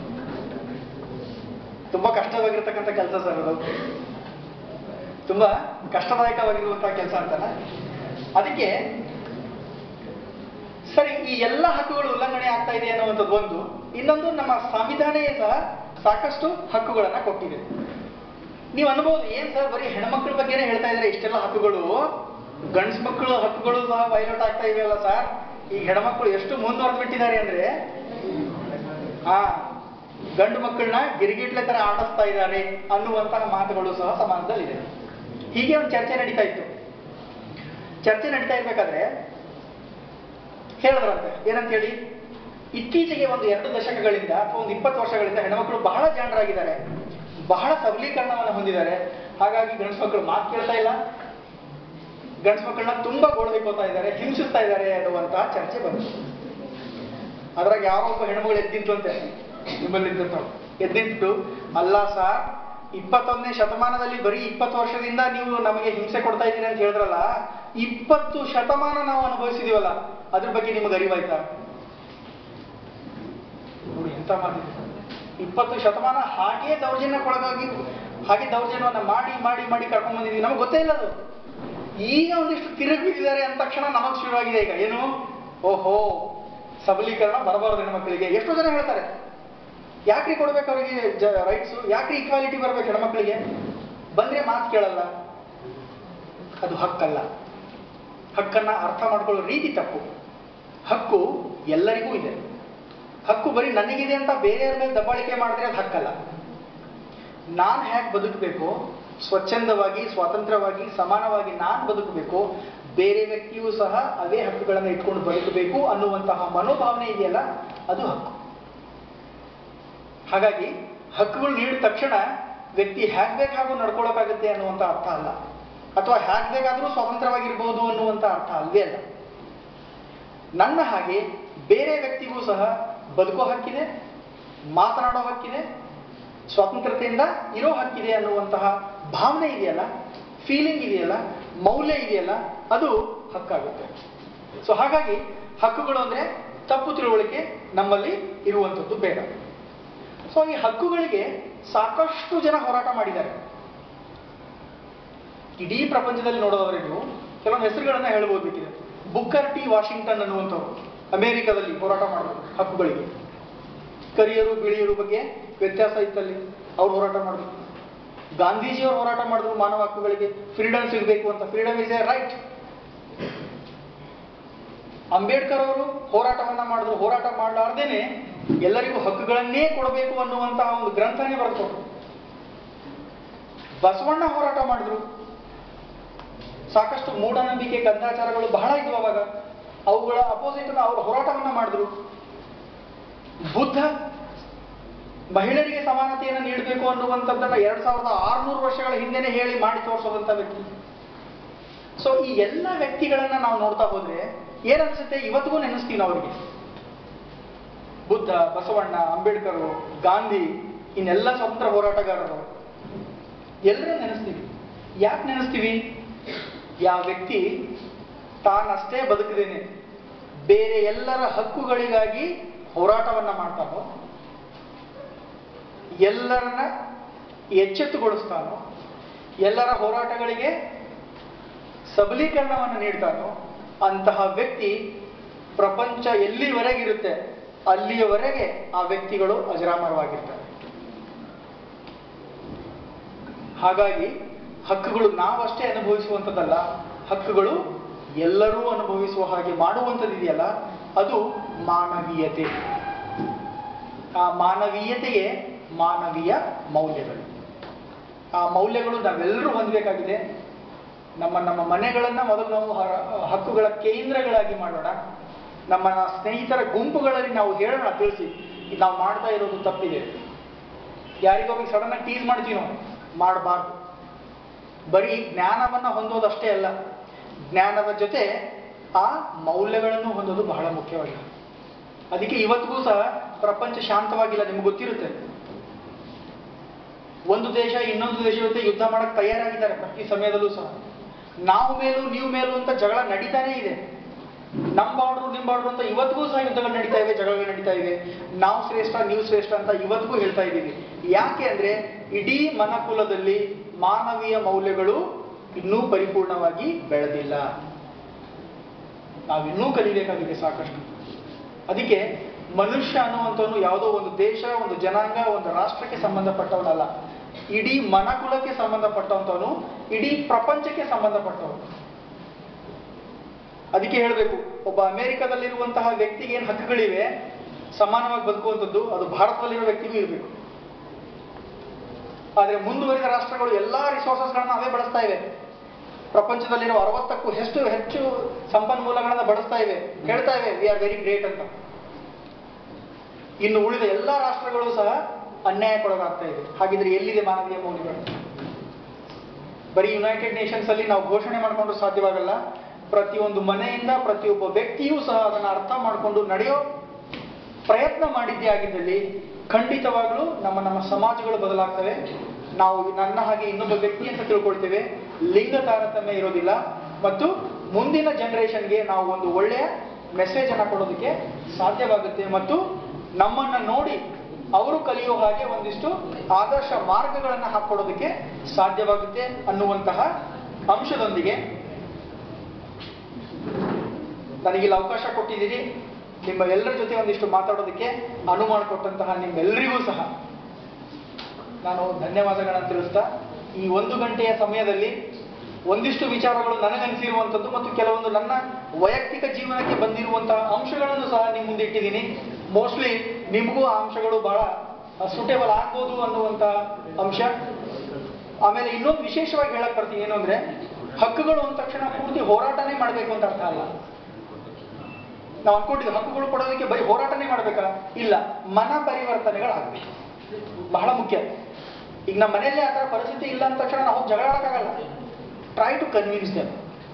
ತುಂಬಾ ಕಷ್ಟವಾಗಿರ್ತಕ್ಕಂಥ ಕೆಲಸ ಸರ್ ಅದು, ತುಂಬಾ ಕಷ್ಟದಾಯಕವಾಗಿರುವಂತಹ ಕೆಲಸ ಅಂತಾನೆ. ಅದಕ್ಕೆ ಸರಿ, ಈ ಎಲ್ಲ ಹಕ್ಕುಗಳು ಉಲ್ಲಂಘನೆ ಆಗ್ತಾ ಇದೆ ಅನ್ನುವಂಥದ್ದು ಒಂದು. ಇನ್ನೊಂದು, ನಮ್ಮ ಸಂವಿಧಾನವೇ ಸಹ ಸಾಕಷ್ಟು ಹಕ್ಕುಗಳನ್ನ ಕೊಟ್ಟಿದೆ. ನೀವು ಅನ್ಬೋದು, ಏನ್ ಸರ್ ಬರೀ ಹೆಣ್ಮಕ್ಳ ಬಗ್ಗೆನೇ ಹೇಳ್ತಾ ಇದ್ರೆ ಇಷ್ಟೆಲ್ಲ ಹಕ್ಕುಗಳು, ಗಂಡ್ಸ್ ಮಕ್ಕಳು ಹಕ್ಕುಗಳು ಸಹ ವೈಲೇಟ್ ಆಗ್ತಾ ಇವೆಯಲ್ಲ ಸರ್, ಈ ಹೆಣ್ಮಕ್ಳು ಎಷ್ಟು ಮುಂದುವರೆದ್ಬಿಟ್ಟಿದ್ದಾರೆ ಅಂದ್ರೆ, ಗಂಡು ಮಕ್ಕಳನ್ನ ಗಿರಿಗಿಟ್ಲೆ ತರ ಆಡಿಸ್ತಾ ಇದ್ದಾರೆ ಅನ್ನುವಂತಹ ಮಾತುಗಳು ಸಹ ಸಮಾಜದಲ್ಲಿದೆ. ಹೀಗೆ ಒಂದು ಚರ್ಚೆ ನಡೀತಾ ಇತ್ತು. ಚರ್ಚೆ ನಡೀತಾ ಇರ್ಬೇಕಾದ್ರೆ ಹೇಳಿದ್ರಂತೆ, ಏನಂತ ಹೇಳಿ, ಇತ್ತೀಚೆಗೆ 1-2 ದಶಕಗಳಿಂದ ಅಥವಾ 20 ವರ್ಷಗಳಿಂದ ಹೆಣ್ಮಕ್ಳು ಬಹಳ ಜಾಣರಾಗಿದ್ದಾರೆ, ಬಹಳ ಸಬಲೀಕರಣವನ್ನು ಹೊಂದಿದ್ದಾರೆ, ಹಾಗಾಗಿ ಗಂಡ್ಸ್ ಮಕ್ಕಳು ಮಾತು ಕೇಳ್ತಾ ಇಲ್ಲ, ಗಂಡ್ಸ್ ಮಕ್ಕಳನ್ನ ತುಂಬಾ ಗೋಳೈಕೋತಾ ಇದ್ದಾರೆ, ಹಿಂಸಿಸ್ತಾ ಇದ್ದಾರೆ ಅನ್ನುವಂತಹ ಚರ್ಚೆ ಬಂತು. ಅದ್ರಾಗ ಯಾರೊಬ್ಬ ಹೆಣ್ಮಗಳು ಎದ್ದಿದ್ದಂತೆ, ನಿಮ್ಮಲ್ಲಿ ಎದ್ದಿದ್ದು, ಅಲ್ಲ ಸಾರ್, 21ನೇ ಶತಮಾನದಲ್ಲಿ ಬರೀ 20 ವರ್ಷದಿಂದ ನೀವು ನಮಗೆ ಹಿಂಸೆ ಕೊಡ್ತಾ ಇದ್ದೀರಿ ಅಂತ ಹೇಳಿದ್ರಲ್ಲ, 20 ಶತಮಾನ ನಾವು ಅನುಭವಿಸಿದೀವಲ್ಲ, ಅದ್ರ ಬಗ್ಗೆ ನಿಮಗೆ ಅರಿವಾಯ್ತಾ? ನೋಡಿ ಎಂತ ಮಾತಿದೆ. 20 ಶತಮಾನ ಹಾಗೆ ದೌರ್ಜನ್ಯಕ್ಕೊಳಗಾಗಿ, ಹಾಗೆ ದೌರ್ಜನ್ಯವನ್ನ ಮಾಡಿ ಮಾಡಿ ಮಾಡಿ ಕರ್ಕೊಂಡ್ ಬಂದಿದ್ದೀವಿ, ನಮಗೆ ಗೊತ್ತೇ ಇಲ್ಲ ಅದು. ಈಗ ಒಂದಿಷ್ಟು ತಿರುಗಿ ಬಿದ್ದಿದ್ದಾರೆ ಅಂದ ತಕ್ಷಣ ನಮಗ್ ಶುರುವಾಗಿದೆ ಈಗ ಏನು, ಓಹೋ ಸಬಲೀಕರಣ ಬರಬಾರದು ಹೆಣ್ಮಕ್ಳಿಗೆ. ಎಷ್ಟೋ ಜನ ಹೇಳ್ತಾರೆ, ಯಾಕ್ರಿ ಕೊಡ್ಬೇಕು ಅವರಿಗೆ ರೈಟ್ಸ್, ಯಾಕ್ರಿ ಈಕ್ವಾಲಿಟಿ ಬರ್ಬೇಕು ಹೆಣ್ಮಕ್ಳಿಗೆ? ಬಂದ್ರೆ ಮಾತು ಕೇಳಲ್ಲ, ಅದು ಹಕ್ಕಲ್ಲ. ಹಕ್ಕನ್ನ ಅರ್ಥ ಮಾಡ್ಕೊಳ್ಳೋ ರೀತಿ ತಪ್ಪು. ಹಕ್ಕು ಎಲ್ಲರಿಗೂ ಇದೆ. ಹಕ್ಕು ಬರೀ ನನಗಿದೆ ಅಂತ ಬೇರೆಯವ್ರ ಮೇಲೆ ದಬ್ಬಾಳಿಕೆ ಮಾಡಿದ್ರೆ ಅದು ಹಕ್ಕಲ್ಲ. ನಾನು ಹೇಗೆ ಬದುಕಬೇಕು, ಸ್ವಚ್ಛಂದವಾಗಿ, ಸ್ವಾತಂತ್ರ್ಯವಾಗಿ, ಸಮಾನವಾಗಿ ನಾನು ಬದುಕಬೇಕು, ಬೇರೆ ವ್ಯಕ್ತಿಯೂ ಸಹ ಅದೇ ಹಕ್ಕುಗಳನ್ನು ಇಟ್ಕೊಂಡು ಬದುಕಬೇಕು ಅನ್ನುವಂತಹ ಮನೋಭಾವನೆ ಇದೆಯಲ್ಲ, ಅದು ಹಕ್ಕು. ಹಾಗಾಗಿ ಹಕ್ಕುಗಳು ನೀಡಿದ ತಕ್ಷಣ ವ್ಯಕ್ತಿ ಹೇಗೆ ಬೇಕಾಗೂ ನಡ್ಕೊಳ್ಳೋಕ್ಕಾಗುತ್ತೆ ಅನ್ನುವಂಥ ಅರ್ಥ ಅಲ್ಲ, ಅಥವಾ ಹೇಗೆ ಬೇಕಾದರೂ ಸ್ವತಂತ್ರವಾಗಿರ್ಬೋದು ಅನ್ನುವಂಥ ಅರ್ಥ ಅಲ್ವೇ ಅಲ್ಲ. ನನ್ನ ಹಾಗೆ ಬೇರೆ ವ್ಯಕ್ತಿಗೂ ಸಹ ಬದುಕೋ ಹಕ್ಕಿದೆ, ಮಾತನಾಡೋ ಹಕ್ಕಿದೆ, ಸ್ವಾತಂತ್ರ್ಯತೆಯಿಂದ ಇರೋ ಹಕ್ಕಿದೆ ಅನ್ನುವಂತಹ ಭಾವನೆ ಇದೆಯಲ್ಲ, ಫೀಲಿಂಗ್ ಇದೆಯಲ್ಲ, ಮೌಲ್ಯ ಇದೆಯಲ್ಲ, ಅದು ಹಕ್ಕಾಗುತ್ತೆ. ಸೊ ಹಾಗಾಗಿ ಹಕ್ಕುಗಳು ಅಂದರೆ ತಪ್ಪು ತಿಳುವಳಿಕೆ ನಮ್ಮಲ್ಲಿ ಇರುವಂಥದ್ದು ಬೇಡ. ಸೊ ಈ ಹಕ್ಕುಗಳಿಗೆ ಸಾಕಷ್ಟು ಜನ ಹೋರಾಟ ಮಾಡಿದ್ದಾರೆ. ಇಡೀ ಪ್ರಪಂಚದಲ್ಲಿ ನೋಡೋದವರೆ ನೀವು ಕೆಲವೊಂದು ಹೆಸರುಗಳನ್ನ ಹೇಳ್ಬೋದಕ್ಕಿದೆ. ಬುಕ್ಕರ್ ಟಿ ವಾಷಿಂಗ್ಟನ್ ಅನ್ನುವಂಥವ್ರು ಅಮೆರಿಕದಲ್ಲಿ ಹೋರಾಟ ಮಾಡಿದ್ರು ಹಕ್ಕುಗಳಿಗೆ. ಕರಿಯರು ಬಿಳಿಯರು ಬಗ್ಗೆ ವ್ಯತ್ಯಾಸ ಇತ್ತಲ್ಲಿ, ಅವ್ರು ಹೋರಾಟ ಮಾಡಿದ್ರು. ಗಾಂಧೀಜಿಯವರು ಹೋರಾಟ ಮಾಡಿದ್ರು ಮಾನವ ಹಕ್ಕುಗಳಿಗೆ, ಫ್ರೀಡಮ್ ಸಿಗಬೇಕು ಅಂತ. Freedom is a right. Ambedkar ಅವರು ಹೋರಾಟವನ್ನ ಮಾಡಿದ್ರು. ಹೋರಾಟ ಮಾಡಲಾರ್ದೇನೆ ಎಲ್ಲರಿಗೂ ಹಕ್ಕುಗಳನ್ನೇ ಕೊಡಬೇಕು ಅನ್ನುವಂತಹ ಒಂದು ಗ್ರಂಥನೇ ಬರೆದುಕೊಟ್ರು. ಬಸವಣ್ಣ ಹೋರಾಟ ಮಾಡಿದ್ರು. ಸಾಕಷ್ಟು ಮೂಢನಂಬಿಕೆ, ಕಂದಾಚಾರಗಳು ಬಹಳ ಇದ್ವು ಅವಾಗ. ಅವುಗಳ ಅಪೋಸಿಟ್ ಅವರು ಹೋರಾಟವನ್ನ ಮಾಡಿದ್ರು. ಬುದ್ಧ ಮಹಿಳೆಯರಿಗೆ ಸಮಾನತೆಯನ್ನು ನೀಡಬೇಕು ಅನ್ನುವಂಥದ್ದನ್ನ 2600 ವರ್ಷಗಳ ಹಿಂದೆನೆ ಹೇಳಿ ಮಾಡಿ ತೋರಿಸೋದಂತ ವ್ಯಕ್ತಿ. ಸೊ ಈ ಎಲ್ಲ ವ್ಯಕ್ತಿಗಳನ್ನ ನಾವು ನೋಡ್ತಾ ಹೋದ್ರೆ ಏನನ್ಸುತ್ತೆ, ಇವತ್ತಿಗೂ ನೆನೆಸ್ತೀವಿ ನಾವು ಅವರಿಗೆ. ಬುದ್ಧ, ಬಸವಣ್ಣ, ಅಂಬೇಡ್ಕರ್, ಗಾಂಧಿ, ಇನ್ನೆಲ್ಲ ಸ್ವತಂತ್ರ ಹೋರಾಟಗಾರರು ಎಲ್ಲರೂ ನೆನೆಸ್ತೀವಿ. ಯಾಕೆ ನೆನೆಸ್ತೀವಿ? ಯಾವ ವ್ಯಕ್ತಿ ತಾನಷ್ಟೇ ಬದುಕದೇನೆ ಬೇರೆ ಎಲ್ಲರ ಹಕ್ಕುಗಳಿಗಾಗಿ ಹೋರಾಟವನ್ನ ಮಾಡ್ತಾನೋ, ಎಲ್ಲರನ್ನ ಎಚ್ಚೆತ್ತುಗೊಳಿಸ್ತಾನೋ, ಎಲ್ಲರ ಹೋರಾಟಗಳಿಗೆ ಸಬಲೀಕರಣವನ್ನು ನೀಡ್ತಾನೋ ಅಂತಹ ವ್ಯಕ್ತಿ ಪ್ರಪಂಚ ಎಲ್ಲಿವರೆಗಿರುತ್ತೆ ಅಲ್ಲಿಯವರೆಗೆ ಆ ವ್ಯಕ್ತಿಗಳು ಅಜರಾಮರವಾಗಿರ್ತಾರೆ. ಹಾಗಾಗಿ ಹಕ್ಕುಗಳು ನಾವಷ್ಟೇ ಅನುಭವಿಸುವಂಥದ್ದಲ್ಲ, ಹಕ್ಕುಗಳು ಎಲ್ಲರೂ ಅನುಭವಿಸುವ ಹಾಗೆ ಮಾಡುವಂಥದ್ದಿದೆಯಲ್ಲ, ಅದು ಮಾನವೀಯತೆ. ಆ ಮಾನವೀಯತೆಯೇ ಮಾನವೀಯ ಮೌಲ್ಯಗಳು. ಆ ಮೌಲ್ಯಗಳು ನಾವೆಲ್ಲರೂ ಹೊಂದಬೇಕಾಗಿದೆ. ನಮ್ಮ ಮನೆಗಳನ್ನ ಮೊದಲು ನಾವು ಹಕ್ಕುಗಳ ಕೇಂದ್ರಗಳಾಗಿ ಮಾಡೋಣ. ನಮ್ಮ ಸ್ನೇಹಿತರ ಗುಂಪುಗಳಲ್ಲಿ ನಾವು ಹೇಳೋಣ, ತಿಳಿಸಿ ನಾವು ಮಾಡ್ತಾ ಇರೋದು ತಪ್ಪಿದೆ. ಯಾರಿಗೊಬ್ಬ ಸಡನ್ ಆಗಿ ಟೀಸ್ ಮಾಡ್ತೀವಿ ನಾವು, ಮಾಡಬಾರ್ದು. ಬರೀ ಜ್ಞಾನವನ್ನ ಹೊಂದೋದಷ್ಟೇ ಅಲ್ಲ, ಜ್ಞಾನದ ಜೊತೆ ಆ ಮೌಲ್ಯಗಳನ್ನು ಹೊಂದೋದು ಬಹಳ ಮುಖ್ಯವಾಗಿದೆ. ಅದಕ್ಕೆ ಇವತ್ತಿಗೂ ಸಹ ಪ್ರಪಂಚ ಶಾಂತವಾಗಿಲ್ಲ. ನಿಮ್ಗೆ ಗೊತ್ತಿರುತ್ತೆ, ಒಂದು ದೇಶ ಇನ್ನೊಂದು ದೇಶ ಜೊತೆ ಯುದ್ಧ ಮಾಡಕ್ ತಯಾರಾಗಿದ್ದಾರೆ ಪ್ರತಿ ಸಮಯದಲ್ಲೂ ಸಹ. ನಾವು ಮೇಲೂ ನೀವು ಮೇಲೂ ಅಂತ ಜಗಳ ನಡೀತಾನೆ ಇದೆ. ನಮ್ಮ ಬಾರ್ಡ್ರು ನಿಮ್ಮ ಬಾರ್ಡ್ರು ಅಂತ ಇವತ್ತಿಗೂ ಸಹ ಯುದ್ಧಗಳು ನಡೀತಾ ಇವೆ, ಜಗಳಗಳು ನಡೀತಾ ಇವೆ. ನಾವು ಶ್ರೇಷ್ಠ ನೀವು ಶ್ರೇಷ್ಠ ಅಂತ ಇವತ್ತಿಗೂ ಹೇಳ್ತಾ ಇದ್ದೀವಿ. ಯಾಕೆ ಅಂದ್ರೆ ಇಡೀ ಮನುಕುಲದಲ್ಲಿ ಮಾನವೀಯ ಮೌಲ್ಯಗಳು ಇನ್ನೂ ಪರಿಪೂರ್ಣವಾಗಿ ಬೆಳೆದಿಲ್ಲ. ನಾವಿನ್ನೂ ಕಲಿಬೇಕಾಗಿದೆ ಸಾಕಷ್ಟು. ಅದಕ್ಕೆ ಮನುಷ್ಯ ಅನ್ನುವಂಥವನು ಯಾವುದೋ ಒಂದು ದೇಶ, ಒಂದು ಜನಾಂಗ, ಒಂದು ರಾಷ್ಟ್ರಕ್ಕೆ ಸಂಬಂಧಪಟ್ಟವನಲ್ಲ. ಇಡೀ ಮನುಕುಲಕ್ಕೆ ಸಂಬಂಧಪಟ್ಟಂತವನು, ಇಡೀ ಪ್ರಪಂಚಕ್ಕೆ ಸಂಬಂಧಪಟ್ಟವನು. ಅದಕ್ಕೆ ಹೇಳಬೇಕು, ಒಬ್ಬ ಅಮೆರಿಕದಲ್ಲಿರುವಂತಹ ವ್ಯಕ್ತಿಗೆ ಏನು ಹಕ್ಕುಗಳಿವೆ, ಸಮಾನವಾಗಿ ಬದುಕುವಂಥದ್ದು, ಅದು ಭಾರತದಲ್ಲಿರುವ ವ್ಯಕ್ತಿಗೂ ಇರಬೇಕು. ಆದರೆ ಮುಂದುವರಿದ ರಾಷ್ಟ್ರಗಳು ಎಲ್ಲಾ ರಿಸೋರ್ಸಸ್ಗಳನ್ನ ಅವೇ ಬಳಸ್ತಾ ಇವೆ. ಪ್ರಪಂಚದಲ್ಲಿರುವ 60ಕ್ಕೂ ಹೆಚ್ಚು ಸಂಪನ್ಮೂಲಗಳನ್ನ ಬಳಸ್ತಾ ಇವೆ, ಹೇಳ್ತಾ ಇವೆ ವಿ ಆರ್ ವೆರಿ ಗ್ರೇಟ್ ಅಂತ. ಇನ್ನು ಉಳಿದ ಎಲ್ಲಾ ರಾಷ್ಟ್ರಗಳು ಸಹ ಅನ್ಯಾಯಕ್ಕೊಳಗಾಗ್ತಾ ಇದೆ. ಹಾಗಿದ್ರೆ ಎಲ್ಲಿದೆ ಮಾನವೀಯ ಮೌಲ್ಯಗಳು? ಬರೀ ಯುನೈಟೆಡ್ ನೇಷನ್ಸ್ ಅಲ್ಲಿ ನಾವು ಘೋಷಣೆ ಮಾಡಿಕೊಂಡು ಸಾಧ್ಯವಾಗಲ್ಲ. ಪ್ರತಿಯೊಂದು ಮನೆಯಿಂದ ಪ್ರತಿಯೊಬ್ಬ ವ್ಯಕ್ತಿಯೂ ಸಹ ಅದನ್ನು ಅರ್ಥ ಮಾಡಿಕೊಂಡು ನಡೆಯೋ ಪ್ರಯತ್ನ ಮಾಡಿದ್ದೇ ಆಗಿದ್ದಲ್ಲಿ ಖಂಡಿತವಾಗ್ಲೂ ನಮ್ಮ ಸಮಾಜಗಳು ಬದಲಾಗ್ತವೆ. ನಾವು ನನ್ನ ಹಾಗೆ ಇನ್ನೊಬ್ಬ ವ್ಯಕ್ತಿ ಅಂತ ತಿಳ್ಕೊಳ್ತೇವೆ, ಲಿಂಗ ತಾರತಮ್ಯ ಇರೋದಿಲ್ಲ, ಮತ್ತು ಮುಂದಿನ ಜನರೇಷನ್ಗೆ ನಾವು ಒಂದು ಒಳ್ಳೆಯ ಮೆಸೇಜ್ ಅನ್ನ ಕೊಡೋದಕ್ಕೆ ಸಾಧ್ಯವಾಗುತ್ತೆ, ಮತ್ತು ನಮ್ಮನ್ನ ನೋಡಿ ಅವರು ಕಲಿಯೋ ಹಾಗೆ ಒಂದಿಷ್ಟು ಆದರ್ಶ ಮಾರ್ಗಗಳನ್ನು ಹಾಕೊಡೋದಕ್ಕೆ ಸಾಧ್ಯವಾಗುತ್ತೆ ಅನ್ನುವಂತಹ ಅಂಶದೊಂದಿಗೆ ನನಗಿಲ್ಲಿ ಅವಕಾಶ ಕೊಟ್ಟಿದ್ದೀರಿ. ನಿಮ್ಮ ಎಲ್ಲರ ಜೊತೆ ಒಂದಿಷ್ಟು ಮಾತಾಡೋದಕ್ಕೆ ಅನುವು ಮಾಡಿಕೊಟ್ಟಂತಹ ನಿಮ್ಮೆಲ್ಲರಿಗೂ ಸಹ ನಾನು ಧನ್ಯವಾದಗಳನ್ನು ತಿಳಿಸ್ತಾ, ಈ 1 ಗಂಟೆಯ ಸಮಯದಲ್ಲಿ ಒಂದಿಷ್ಟು ವಿಚಾರಗಳು ನನಗನ್ಸಿರುವಂಥದ್ದು ಮತ್ತು ಕೆಲವೊಂದು ನನ್ನ ವೈಯಕ್ತಿಕ ಜೀವನಕ್ಕೆ ಬಂದಿರುವಂತಹ ಅಂಶಗಳನ್ನು ಸಹ ನಿಮ್ಮ ಮುಂದೆ ಇಟ್ಟಿದ್ದೀನಿ. ಮೋಸ್ಟ್ಲಿ ನಿಮಗೂ ಆ ಅಂಶಗಳು ಬಹಳ ಸೂಟೇಬಲ್ ಆಗ್ಬೋದು ಅನ್ನುವಂಥ ಅಂಶ. ಆಮೇಲೆ ಇನ್ನೊಂದು ವಿಶೇಷವಾಗಿ ಹೇಳಕ್ ಬರ್ತೀನಿ ಏನು ಅಂದ್ರೆ, ಹಕ್ಕುಗಳು ಅಂದ ತಕ್ಷಣ ಪೂರ್ತಿ ಹೋರಾಟನೇ ಮಾಡಬೇಕು ಅಂತ ಅರ್ಥ ಅಲ್ಲ. ನಾವು ಅನ್ಕೊಂಡಿದ್ವಿ ಹಕ್ಕುಗಳು ಕೊಡೋದಕ್ಕೆ ಬರೀ ಹೋರಾಟನೇ ಮಾಡ್ಬೇಕಾ? ಇಲ್ಲ, ಮನ ಪರಿವರ್ತನೆಗಳಾಗಬೇಕು, ಬಹಳ ಮುಖ್ಯ. ಈಗ ನಮ್ಮ ಮನೆಯಲ್ಲೇ ಆ ಥರ ಪರಿಸ್ಥಿತಿ ಇಲ್ಲ ಅಂದ ತಕ್ಷಣ ನಾವು ಜಗಳ ಆಡೋಕ್ಕಾಗಲ್ಲ. Try to convince them.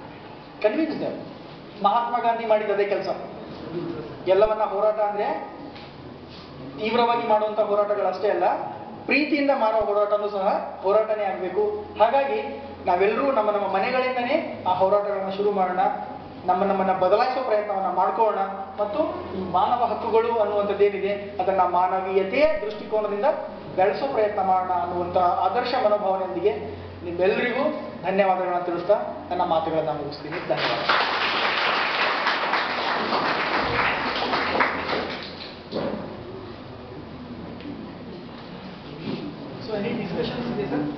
Mahatma Gandhi ಮಾಡಿದ ಅದೇ ಕೆಲಸ. ಎಲ್ಲವನ್ನ ಹೋರಾಟ ಅಂದ್ರೆ ತೀವ್ರವಾಗಿ ಮಾಡುವಂಥ ಹೋರಾಟಗಳಷ್ಟೇ ಅಲ್ಲ, ಪ್ರೀತಿಯಿಂದ ಮಾಡೋ ಹೋರಾಟನೂ ಸಹ ಹೋರಾಟನೇ ಆಗಬೇಕು. ಹಾಗಾಗಿ ನಾವೆಲ್ಲರೂ ನಮ್ಮ ಮನೆಗಳಿಂದನೇ ಆ ಹೋರಾಟಗಳನ್ನ ಶುರು ಮಾಡೋಣ, ನಮ್ಮನ್ನ ಬದಲಾಯಿಸೋ ಪ್ರಯತ್ನವನ್ನ ಮಾಡ್ಕೊಳ್ಳೋಣ. ಮತ್ತು ಈ ಮಾನವ ಹಕ್ಕುಗಳು ಅನ್ನುವಂಥದ್ದೇನಿದೆ ಅದನ್ನ ಮಾನವೀಯತೆಯ ದೃಷ್ಟಿಕೋನದಿಂದ ಬೆಳೆಸೋ ಪ್ರಯತ್ನ ಮಾಡೋಣ ಅನ್ನುವಂಥ ಆದರ್ಶ ಮನೋಭಾವನೆಯೊಂದಿಗೆ ನಿಮ್ಮೆಲ್ಲರಿಗೂ ಧನ್ಯವಾದಗಳನ್ನ ತಿಳಿಸ್ತಾ ನನ್ನ ಮಾತುಗಳನ್ನ ಮುಗಿಸ್ತೀನಿ. ಧನ್ಯವಾದ. So any discussions ಇದೆ ಸರ್?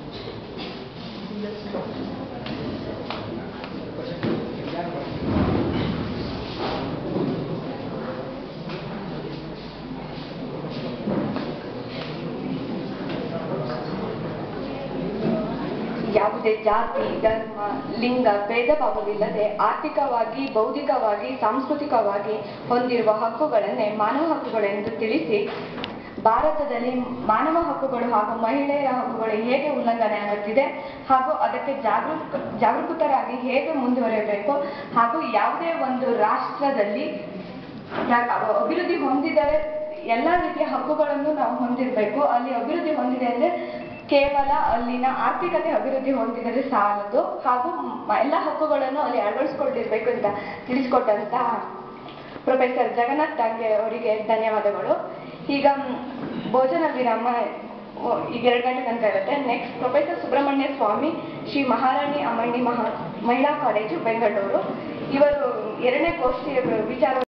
ಯಾವುದೇ ಜಾತಿ, ಧರ್ಮ, ಲಿಂಗ ಭೇದ ಭಾವವಿಲ್ಲದೆ ಆರ್ಥಿಕವಾಗಿ, ಬೌದ್ಧಿಕವಾಗಿ, ಸಾಂಸ್ಕೃತಿಕವಾಗಿ ಹೊಂದಿರುವ ಹಕ್ಕುಗಳನ್ನೇ ಮಾನವ ಹಕ್ಕುಗಳೆಂದು ತಿಳಿಸಿ, ಭಾರತದಲ್ಲಿ ಮಾನವ ಹಕ್ಕುಗಳು ಹಾಗೂ ಮಹಿಳೆಯರ ಹಕ್ಕುಗಳು ಹೇಗೆ ಉಲ್ಲಂಘನೆ ಆಗುತ್ತಿದೆ ಹಾಗೂ ಅದಕ್ಕೆ ಜಾಗೃತರಾಗಿ ಹೇಗೆ ಮುಂದುವರಿಯಬೇಕು, ಹಾಗೂ ಯಾವುದೇ ಒಂದು ರಾಷ್ಟ್ರದಲ್ಲಿ ಅಭಿವೃದ್ಧಿ ಹೊಂದಿದರೆ ಎಲ್ಲ ರೀತಿಯ ಹಕ್ಕುಗಳನ್ನು ನಾವು ಹೊಂದಿರಬೇಕು. ಅಲ್ಲಿ ಅಭಿವೃದ್ಧಿ ಹೊಂದಿದೆ ಅಂದ್ರೆ ಕೇವಲ ಅಲ್ಲಿನ ಆರ್ಥಿಕತೆ ಅಭಿವೃದ್ಧಿ ಹೊಂದಿದರೆ ಸಾಲದು, ಹಾಗೂ ಎಲ್ಲ ಹಕ್ಕುಗಳನ್ನು ಅಲ್ಲಿ ಅಳವಡಿಸಿಕೊಂಡಿರ್ಬೇಕು ಅಂತ ತಿಳಿಸಿಕೊಟ್ಟಂತ ಪ್ರೊಫೆಸರ್ ಜಗನ್ನಾಥ್ ಡಾಂಗೆ ಅವರಿಗೆ ಧನ್ಯವಾದಗಳು. ಈಗ ಭೋಜನ ವಿರಾಮ ಈಗ 2 ಗಂಟೆ ತನಕ ಇರುತ್ತೆ. Next professor Subramanya Swamy, Shri Maharani Ammanni Mahila college, Bengaluru. ಇವರು 2ನೇ ಗೋಷ್ಠಿಯ ವಿಚಾರ